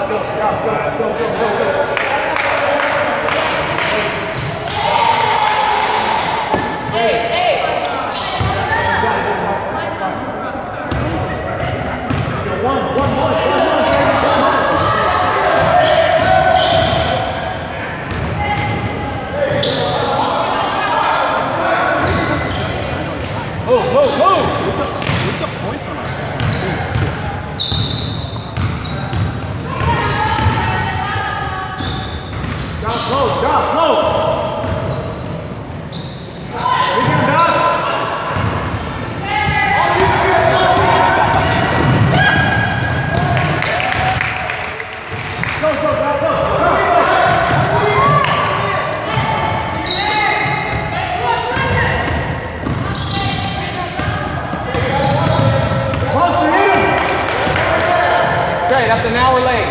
That's an hour late.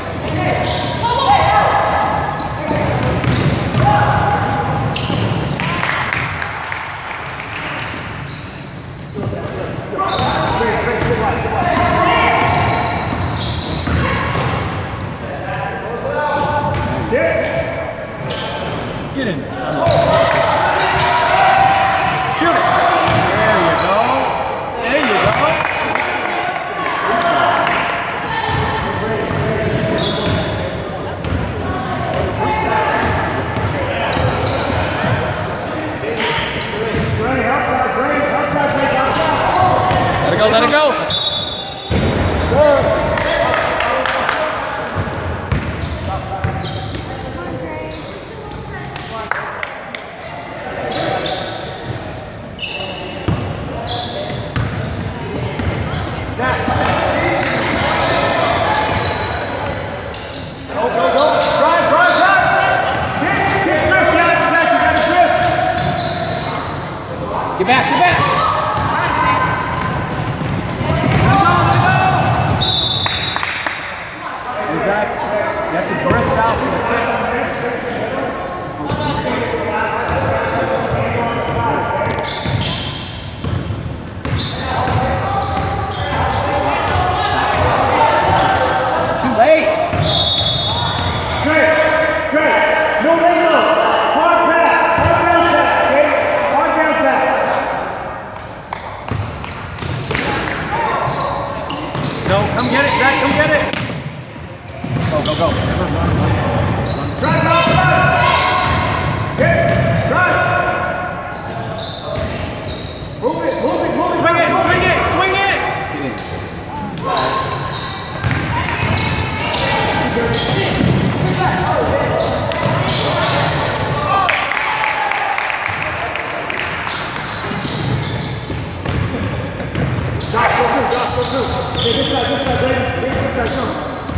Get in there. Shoot it. There you go. There you go. Let it go. Get back, get back. Zach, you have to drift out for the pitch. Too late. Great. No. Hard pass. Hard down pass. Okay? Hard down pass. No, come get it, Zach, come get it. Go. Never run. Try. Try. Move it. Swing it. Josh, go through. This side, baby. This side, come.